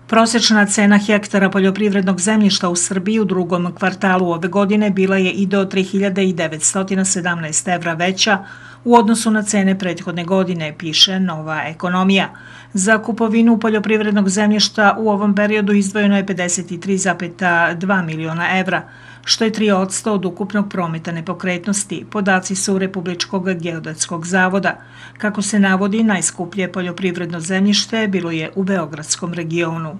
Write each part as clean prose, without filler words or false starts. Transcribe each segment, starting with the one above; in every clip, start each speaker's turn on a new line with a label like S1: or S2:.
S1: Prosječna cena hektara poljoprivrednog zemljišta u Srbiji u drugom kvartalu ove godine bila je i do 3.917 evra veća u odnosu na cene prethodne godine, piše Nova ekonomija. Za kupovinu poljoprivrednog zemljišta u ovom periodu izdvojeno je 53,2 miliona evra, što je 3% od ukupnog prometa nepokretnosti. Podaci su Republičkog geodetskog zavoda. Kako se navodi, najskuplje poljoprivredno zemljište bilo je u Beogradskom regionu.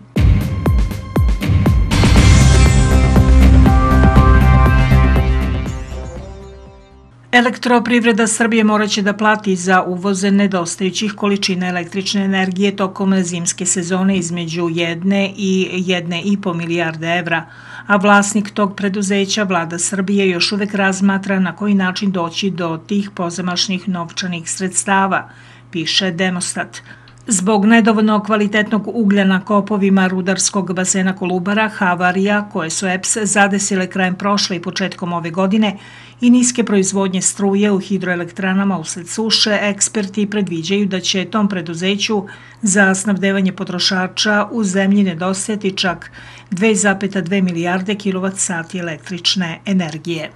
S1: Elektroprivreda Srbije moraće da plati za uvoze nedostajućih količina električne energije tokom zimske sezone između 1 i 1,5 milijarde evra, a vlasnik tog preduzeća, Vlada Srbije, još uvek razmatra na koji način doći do tih pozamašnih novčanih sredstava, piše Demostat. Zbog nedovoljno kvalitetnog uglja na kopovima rudarskog basena Kolubara, havarija koje su EPS zadesile krajem prošle i početkom ove godine i niske proizvodnje struje u hidroelektranama usled suše, eksperti predviđaju da će tom preduzeću za snabdevanje potrošača u zemlji nedostajati čak 2,2 milijarde kilovat-sati električne energije.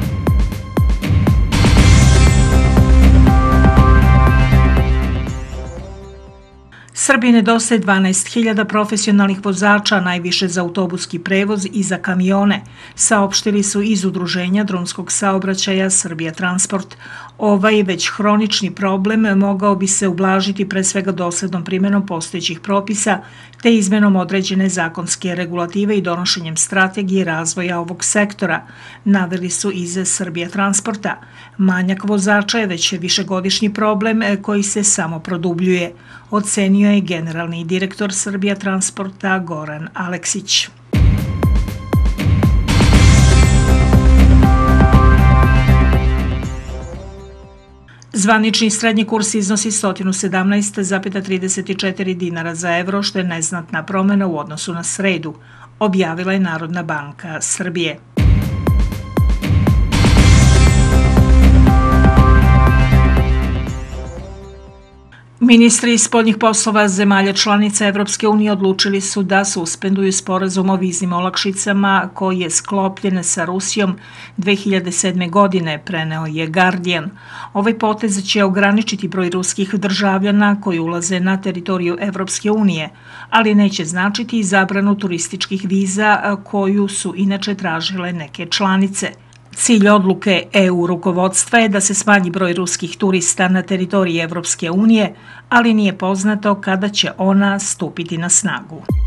S1: Srbiji nedostaje 12.000 profesionalnih vozača, najviše za autobuski prevoz i za kamione, saopštili su iz Udruženja drumskog saobraćaja Srbija Transport. Ovaj već hronični problem mogao bi se ublažiti pre svega doslednom primjenom postojećih propisa te izmenom određene zakonske regulative i donošenjem strategije razvoja ovog sektora, naveli su iz Srbija Transporta. Manjak vozača je već višegodišnji problem koji se samo produbljuje, ocenio je generalni direktor Srbija Transporta Goran Aleksić. Zvanični srednji kurs iznosi 117,34 dinara za evro, što je neznatna promjena u odnosu na sredu, objavila je Narodna banka Srbije. Ministri spoljnih poslova zemalja članica Evropske unije odlučili su da suspenduju sporazum o viznim olakšicama koji je sklopljen sa Rusijom 2007. godine, preneo je Guardian. Ovaj potez će ograničiti broj ruskih državljana koji ulaze na teritoriju Evropske unije, ali neće značiti i zabranu turističkih viza koju su inače tražile neke članice. Cilj odluke EU rukovodstva je da se smanji broj ruskih turista na teritoriji Evropske unije, ali nije poznato kada će ona stupiti na snagu.